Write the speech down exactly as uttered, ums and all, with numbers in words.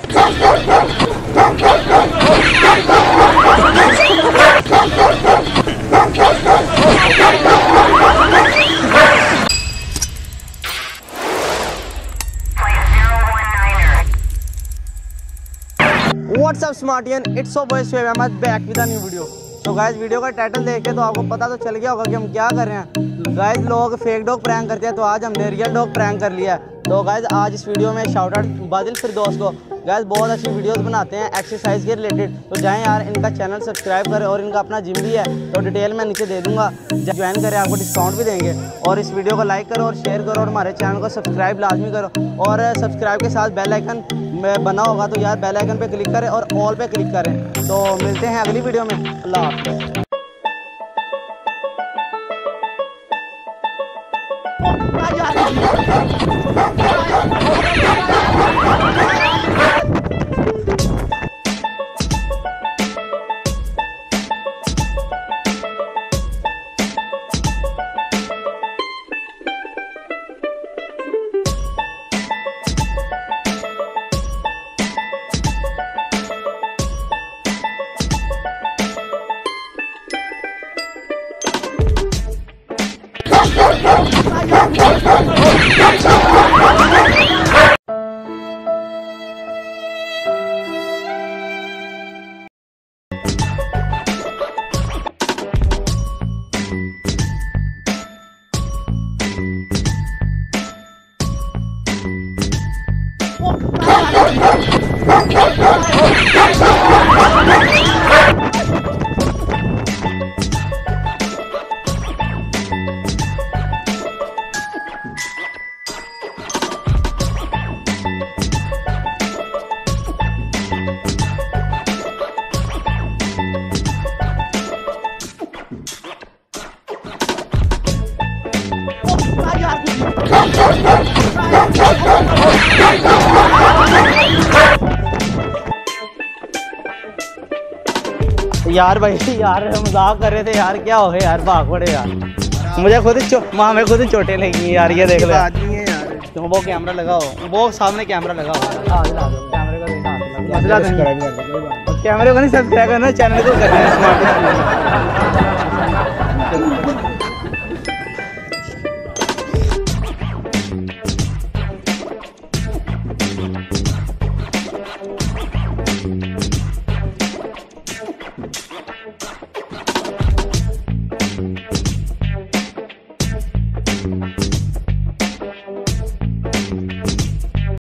What's up Smartian? It's so boy Shoaib Ahmed back with a new video. तो guys video का title देख के तो आपको पता तो चल गया होगा कि हम क्या कर रहे हैं। गाइस लोग फेक डॉग प्रैंक करते हैं तो आज हमने रियल डॉग प्रैंक कर लिया है। तो गाइस आज इस वीडियो में शाउट आउट बादिल फिरदौस को। गाइस बहुत अच्छी वीडियोस बनाते हैं एक्सरसाइज के रिलेटेड, तो जाएं यार इनका चैनल सब्सक्राइब करें और इनका अपना जिम भी है तो डिटेल मैं नीचे दे दूंगा, ज्वाइन करें, आपको डिस्काउंट भी देंगे। और इस वीडियो को लाइक करो और शेयर करो और हमारे चैनल को सब्सक्राइब लाजमी करो और सब्सक्राइब के साथ बेल आइकन बना होगा तो यार बेल आइकन पे क्लिक करें और ऑल पे क्लिक करें। तो मिलते हैं अगली वीडियो में। अल्लाह हाफ़िज़। यार भाई यार मजाक कर रहे थे यार, क्या हो गया यार, भाग पड़े यार। मुझे खुद ही वहाँ में खुद ही चोटें लगी यार। ये देख लो आदमी है यार। तो वो कैमरा लगाओ, वो सामने कैमरा लगाओ, कैमरे को नहीं सब्सक्राइब करना, चैनल को करना है।